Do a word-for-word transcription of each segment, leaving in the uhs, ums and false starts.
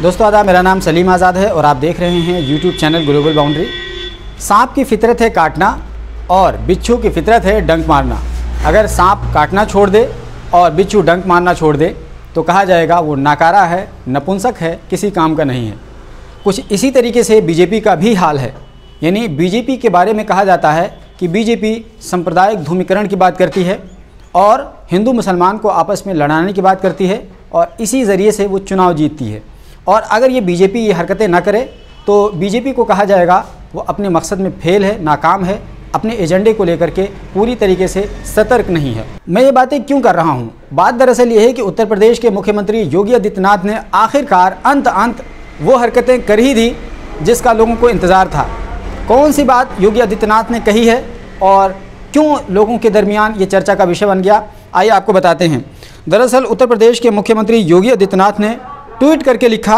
दोस्तों आदाब, मेरा नाम सलीम आज़ाद है और आप देख रहे हैं यूट्यूब चैनल ग्लोबल बाउंड्री। सांप की फितरत है काटना और बिच्छू की फितरत है डंक मारना। अगर सांप काटना छोड़ दे और बिच्छू डंक मारना छोड़ दे तो कहा जाएगा वो नाकारा है, नपुंसक है, किसी काम का नहीं है। कुछ इसी तरीके से बीजेपी का भी हाल है। यानी बीजेपी के बारे में कहा जाता है कि बीजेपी सांप्रदायिक ध्रुवीकरण की बात करती है और हिंदू मुसलमान को आपस में लड़ाने की बात करती है और इसी ज़रिए से वो चुनाव जीतती है। और अगर ये बीजेपी ये हरकतें ना करे तो बीजेपी को कहा जाएगा वो अपने मकसद में फेल है, नाकाम है, अपने एजेंडे को लेकर के पूरी तरीके से सतर्क नहीं है। मैं ये बातें क्यों कर रहा हूँ? बात दरअसल ये है कि उत्तर प्रदेश के मुख्यमंत्री योगी आदित्यनाथ ने आखिरकार अंत अंत वो हरकतें कर ही दी जिसका लोगों को इंतज़ार था। कौन सी बात योगी आदित्यनाथ ने कही है और क्यों लोगों के दरमियान ये चर्चा का विषय बन गया, आइए आपको बताते हैं। दरअसल उत्तर प्रदेश के मुख्यमंत्री योगी आदित्यनाथ ने ट्वीट करके लिखा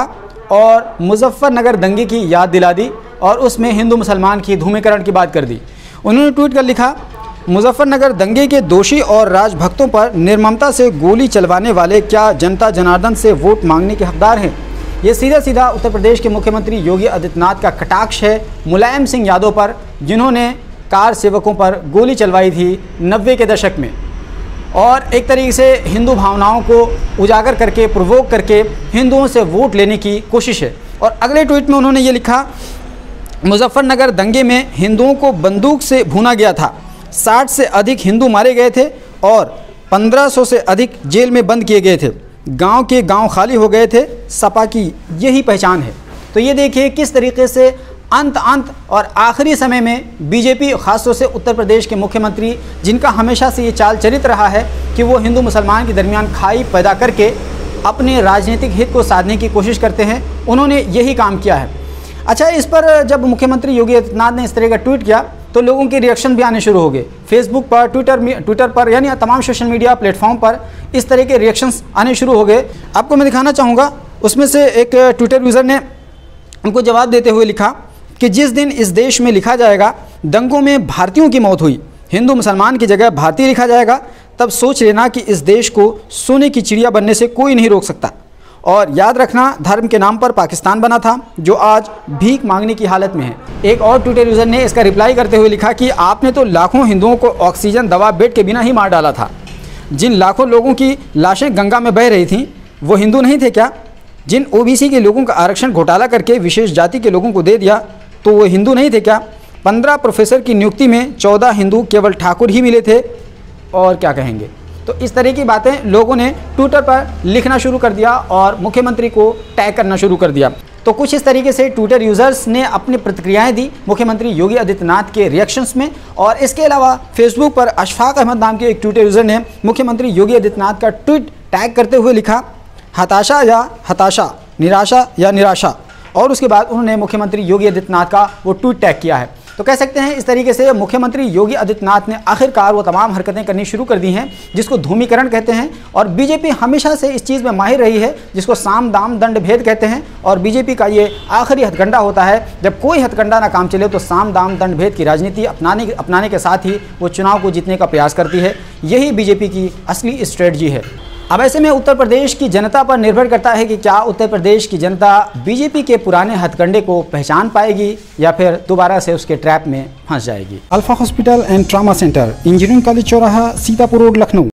और मुजफ्फरनगर दंगे की याद दिला दी और उसमें हिंदू मुसलमान की ध्रुवीकरण की बात कर दी। उन्होंने ट्वीट कर लिखा, मुजफ्फरनगर दंगे के दोषी और राजभक्तों पर निर्ममता से गोली चलवाने वाले क्या जनता जनार्दन से वोट मांगने के हकदार हैं? ये सीधा सीधा उत्तर प्रदेश के मुख्यमंत्री योगी आदित्यनाथ का कटाक्ष है मुलायम सिंह यादव पर, जिन्होंने कार सेवकों पर गोली चलवाई थी नब्बे के दशक में और एक तरीके से हिंदू भावनाओं को उजागर करके प्रोवोक करके हिंदुओं से वोट लेने की कोशिश है। और अगले ट्वीट में उन्होंने ये लिखा, मुजफ्फरनगर दंगे में हिंदुओं को बंदूक से भूना गया था, साठ से अधिक हिंदू मारे गए थे और पंद्रह सौ से अधिक जेल में बंद किए गए थे, गांव के गांव खाली हो गए थे, सपा की यही पहचान है। तो ये देखिए किस तरीके से अंत अंत और आखिरी समय में बीजेपी, ख़ासतौर से उत्तर प्रदेश के मुख्यमंत्री, जिनका हमेशा से ये चाल चरित्र रहा है कि वो हिंदू मुसलमान के दरमियान खाई पैदा करके अपने राजनीतिक हित को साधने की कोशिश करते हैं, उन्होंने यही काम किया है। अच्छा, इस पर जब मुख्यमंत्री योगी आदित्यनाथ ने इस तरह का ट्वीट किया तो लोगों के रिएक्शन भी आने शुरू हो गए। फेसबुक पर, ट्विटर में ट्विटर पर, यानी तमाम सोशल मीडिया प्लेटफॉर्म पर इस तरह के रिएक्शंस आने शुरू हो गए। आपको मैं दिखाना चाहूँगा, उसमें से एक ट्विटर यूज़र ने उनको जवाब देते हुए लिखा कि जिस दिन इस देश में लिखा जाएगा दंगों में भारतीयों की मौत हुई, हिंदू मुसलमान की जगह भारतीय लिखा जाएगा, तब सोच लेना कि इस देश को सोने की चिड़िया बनने से कोई नहीं रोक सकता। और याद रखना, धर्म के नाम पर पाकिस्तान बना था जो आज भीख मांगने की हालत में है। एक और ट्विटर यूज़र ने इसका रिप्लाई करते हुए लिखा कि आपने तो लाखों हिंदुओं को ऑक्सीजन दवा बेड के बिना ही मार डाला था। जिन लाखों लोगों की लाशें गंगा में बह रही थीं वो हिंदू नहीं थे क्या? जिन ओबीसी के लोगों का आरक्षण घोटाला करके विशेष जाति के लोगों को दे दिया तो वो हिंदू नहीं थे क्या? पंद्रह प्रोफेसर की नियुक्ति में चौदह हिंदू केवल ठाकुर ही मिले थे, और क्या कहेंगे? तो इस तरह की बातें लोगों ने ट्विटर पर लिखना शुरू कर दिया और मुख्यमंत्री को टैग करना शुरू कर दिया। तो कुछ इस तरीके से ट्विटर यूज़र्स ने अपनी प्रतिक्रियाएं दी मुख्यमंत्री योगी आदित्यनाथ के रिएक्शंस में। और इसके अलावा फेसबुक पर अशफाक अहमद नाम के एक ट्विटर यूज़र ने मुख्यमंत्री योगी आदित्यनाथ का ट्वीट टैग करते हुए लिखा, हताशा या हताशा, निराशा या निराशा। और उसके बाद उन्होंने मुख्यमंत्री योगी आदित्यनाथ का वो ट्वीट टैग किया है। तो कह सकते हैं इस तरीके से मुख्यमंत्री योगी आदित्यनाथ ने आखिरकार वो तमाम हरकतें करनी शुरू कर दी हैं जिसको ध्रुवीकरण कहते हैं। और बीजेपी हमेशा से इस चीज़ में माहिर रही है जिसको साम दाम दंड भेद कहते हैं। और बीजेपी का ये आखिरी हथकंडा होता है, जब कोई हथकंडा ना काम चले तो साम दाम दंड भेद की राजनीति अपनाने अपनाने के साथ ही वो चुनाव को जीतने का प्रयास करती है। यही बीजेपी की असली स्ट्रेटजी है। अब ऐसे में उत्तर प्रदेश की जनता पर निर्भर करता है कि क्या उत्तर प्रदेश की जनता बीजेपी के पुराने हथकंडे को पहचान पाएगी या फिर दोबारा से उसके ट्रैप में फंस जाएगी। Alpha hospital and trauma centre, engineering college चौराहा, सीतापुर रोड, लखनऊ।